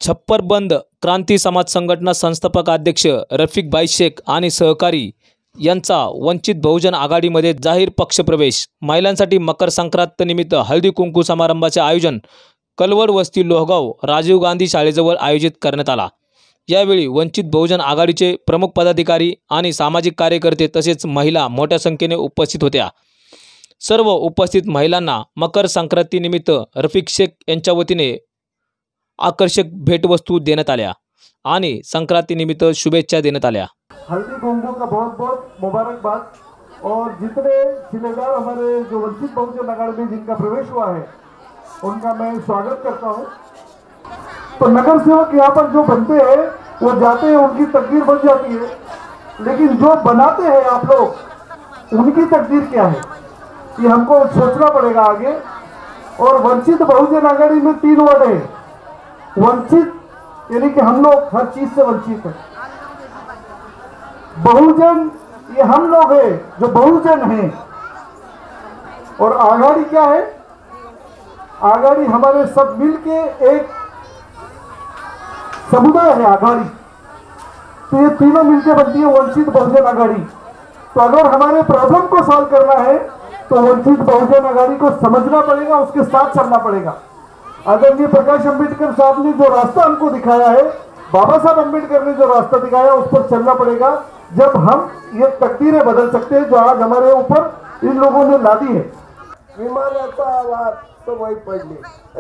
छप्परबंद क्रांती समाज संघटना संस्थापक अध्यक्ष रफिकभाई शेख आणि सहकारी यांचा वंचित बहुजन आघाडीमध्ये जाहीर पक्षप्रवेश। महिलांसाठी मकर संक्रांत निमित्त हळदी कुंकू समारंभाचे आयोजन कलवड वस्ती लोहगाव राजीव गांधी शाळेजवळ आयोजित करण्यात आला। यावेळी वंचित बहुजन आघाडीचे प्रमुख पदाधिकारी आणि सामाजिक कार्यकर्ते तसेच महिला मोठ्या संख्येने उपस्थित होत्या। सर्व उपस्थित महिलांना मकर संक्रांती निमित्त रफिक शेख यांच्या वतीने आकर्षक भेटवस्तू देण्यात आल्या आणि संक्रांति निमित्त शुभेच्छा देण्यात आल्या। हल्दी कुंकू का बहुत बहुत मुबारकबाद। और जितने जिलेदार हमारे जो वंचित बहुजन आघाड़ी में जिनका प्रवेश हुआ है उनका मैं स्वागत करता हूं। तो नगर सेवक यहाँ पर जो बनते हैं वो जाते हैं, उनकी तकदीर बन जाती है, लेकिन जो बनाते हैं आप लोग उनकी तकदीर क्या है ये हमको सोचना पड़ेगा आगे। और वंचित बहुजन आघाड़ी में 3 वर्ड है। वंचित यानी कि हम लोग हर चीज से वंचित है। बहुजन ये हम लोग हैं जो बहुजन हैं। और आघाड़ी क्या है? आघाड़ी हमारे सब मिलके एक समुदाय है आघाड़ी। तो ये तीनों मिलके बनती है वंचित बहुजन आघाड़ी। तो अगर हमारे प्रॉब्लम को सॉल्व करना है तो वंचित बहुजन आघाड़ी को समझना पड़ेगा, उसके साथ चलना पड़ेगा। आदरणीय प्रकाश अंबेडकर साहब ने जो रास्ता हमको दिखाया है, बाबा साहब अंबेडकर ने जो रास्ता दिखाया उस पर चलना पड़ेगा। जब हम ये तकदीरें बदल सकते हैं जो आज हमारे ऊपर इन लोगों ने लादी है। विमानाचा आवाज सवय पडली,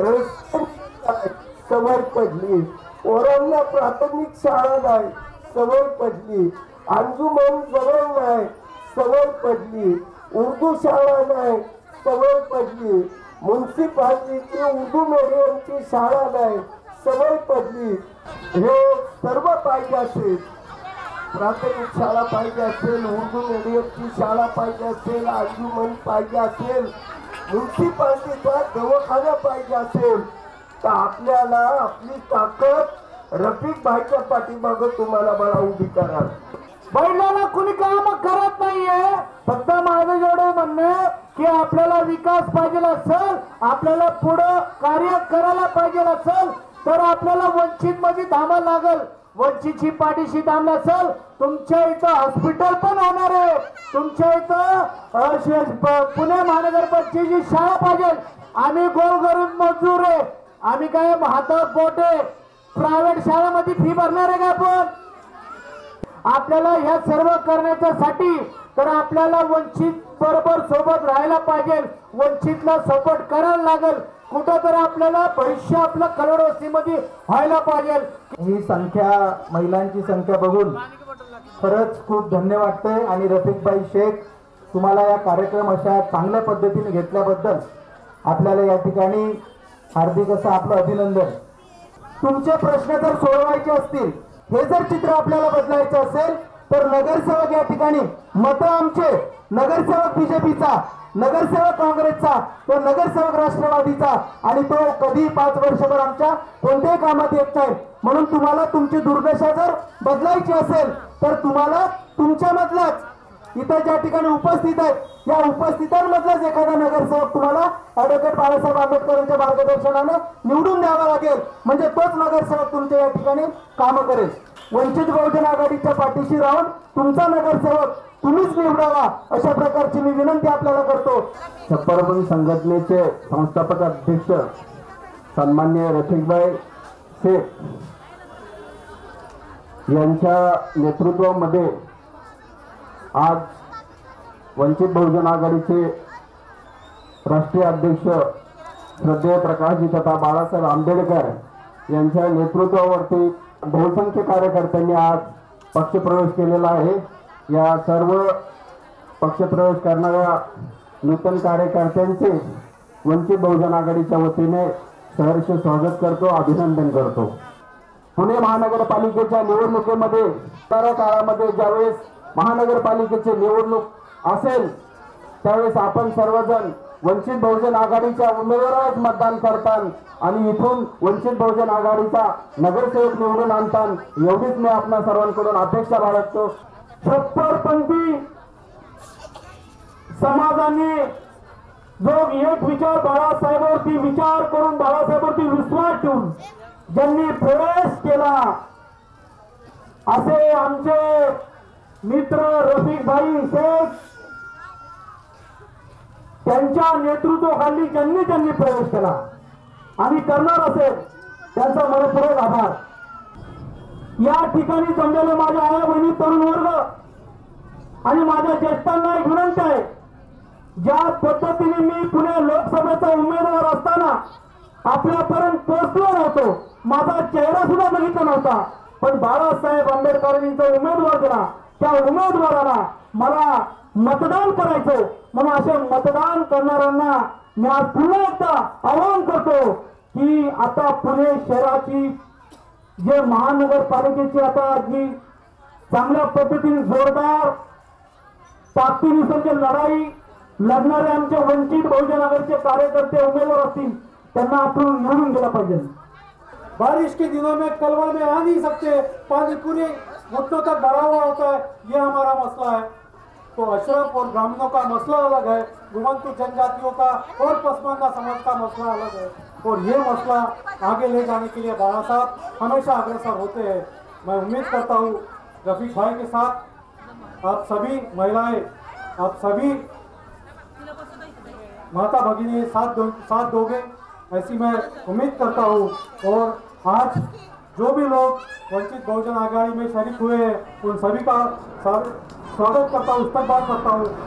सवय पडली, पोरांना प्राथमिक शाळा नाही सवय पडली, अंजुमन जवळ नाही सवय पडली, उर्दू शाळा नाही सवय पडली, म्युनिसिपालिटीची उर्दू मीडियमची शाळा नाही सवय पडली। हे सर्व पाहिजे असेल, प्राथमिक शाळा पाहिजे असेल, उर्दू मीडियमची शाळा पाहिजे असेल, अंजुमन पाहिजे असेल, म्युनिसिपालिटीचा दवाखाना पाहिजे असेल तर आपल्याला आपली ताकद रफिक भाईच्या पाठीमागे तुम्हाला बळा उभी करा। बैलाला कुणी काम करत नाहीये। फक्त माझं एवढं म्हणणं की आपल्याला विकास पाहिजे असेल, आपल्याला पुढे कार्य करायला पाहिजे असेल तर आपल्याला वंचित मध्ये थांबावं लागेल। वंचितची पाठीशी थांबला असेल तुमच्या इथं हॉस्पिटल पण होणार आहे, तुमच्या इथं पुणे महानगरपालिकेची शाळा पाहिजे। आम्ही गोरगरीब मजूर आहे, आम्ही काय हातात बोट आहे, प्रायव्हेट शाळेमध्ये फी भरणार आहे का आपण? आपल्याला ह्या सर्व करण्यासाठी तर आपल्याला वंचित बरोबर सोबत राहायला पाहिजे, वंचितला सपोर्ट करायला लागेल। कुठं तर आपल्याला भविष्य आपलं कलवड वस्तीमध्ये व्हायला पाहिजे। ही संख्या, महिलांची संख्या बघून खरंच खूप धन्यवाद वाटते। आणि रफिकभाई शेख तुम्हाला या कार्यक्रम अशा चांगल्या पद्धतीने घेतल्याबद्दल आपल्याला या ठिकाणी हार्दिक असं आपलं अभिनंदन। तुमचे प्रश्न जर सोडवायचे असतील, हे जर चित्र आपल्याला बदलायचं असेल तर नगरसेवक या ठिकाणी मत आमचे, नगरसेवक बीजेपीचा, नगरसेवक काँग्रेसचा, तो नगरसेवक राष्ट्रवादीचा, आणि तो कधी 5 वर्षभर आमच्या कोणत्याही कामात येत नाही। म्हणून तुम्हाला तुमची दुर्दशा जर बदलायची असेल तर तुम्हाला तुमच्यामधलाच इथं ज्या ठिकाणी उपस्थित आहेत या उपस्थितांमधलाच एखादा नगरसेवक तुम्हाला ॲडव्होकेट बाळासाहेब आंबेडकरांच्या मार्गदर्शनाने निवडून द्यावा लागेल, म्हणजे तोच नगरसेवक तुमच्या या ठिकाणी काम करेल। वंचित बहुजन आघाडीच्या पाठीशी राहून तुमचा नगरसेवक तुम्हीच निवडावा अशा प्रकारची मी विनंती आपल्याला करतो। छप्परबंद संघटनेचे संस्थापक अध्यक्ष सन्माननीय रफिकभाई शेख यांच्या नेतृत्वामध्ये आज वंचित बहुजन आघाडीचे राष्ट्रीय अध्यक्ष श्रद्धेय प्रकाशजी तथा बाळासाहेब आंबेडकर यांच्या नेतृत्वावरती बहुसंख्य कार्यकर्त्यांनी आज पक्षप्रवेश केलेला आहे। या सर्व पक्षप्रवेश करणाऱ्या नूतन कार्यकर्त्यांचे वंचित बहुजन आघाडीच्या वतीने सहर्ष स्वागत करतो, अभिनंदन करतो। पुणे महानगरपालिकेच्या निवडणुकीमध्ये येणाऱ्या काळामध्ये ज्यावेळेस महानगरपालिकेची निवडणूक असेल त्यावेळेस आपण सर्वजण वंचित बहुजन आघाडीच्या उमेदवारास मतदान करतान आणि इथून वंचित बहुजन आघाडीचा नगरसेवक निवडून आणतान, एवढीच मी आपल्या सर्वांकडून अपेक्षा बाळगतो। छप्परपंथी समाजाने जो एक विचार बाळासाहेबांवरती विचार करून, बाळासाहेबांवरती विश्वास ठेवून ज्यांनी प्रवेश केला असे आमचे मित्र रफिक भाई शेख, त्यांच्या नेतृत्वाखाली ज्यांनी प्रवेश केला आणि करणार असेल त्यांचा मनपूर्वक आभार. या ठिकाणी जमलेले माझ्या आया बहिणी, तरुण वर्ग आणि माझ्या ज्येष्ठांना एक विनंती आहे, ज्या पद्धतीने मी पुणे लोकसभेचा उमेदवार असताना आपल्यापर्यंत पोहोचलो नव्हतो, माझा चेहरा सुद्धा बघितला नव्हता, पण बाळासाहेब आंबेडकरांनी जो उमेदवार दिला त्या उमेदवाराला मला मतदान करायचं, म्हणून असे मतदान करणाऱ्यांना मी आज पुन्हा एकदा आवाहन करतो की आता पुणे शहराची जे महानगरपालिकेची आता जी चांगल्या पद्धतीने जोरदार ताकदीनुसार जे लढाई लढणारे आमचे वंचित बहुजन आघाडीचे कार्यकर्ते उमेदवार असतील त्यांना आपण निवडून गेला पाहिजे. बारिश के दिनों में कलवल में आ नहीं सकते, पानी पूरे घुटनों तक भरा हुआ होता है, ये हमारा मसला है. तो अशरफ और ब्राह्मणों का मसला अलग है, घुमंतु जनजातियों का और पसमानदा समाज का मसला अलग है, और ये मसला आगे ले जाने के लिए बाला साहब हमेशा अग्रसर होते हैं. मैं उम्मीद करता हूँ रफीक भाई के साथ आप सभी महिलाएं, आप सभी माता भगिनी साथ दोगे, ऐसी मैं उम्मीद करता हूँ. और आज जो भी लोग वंचित बहुजन आघाड़ी में शरीक हुए हैं उन सभी का स्वागत करता हूँ, इस्तकबाल करता हूँ.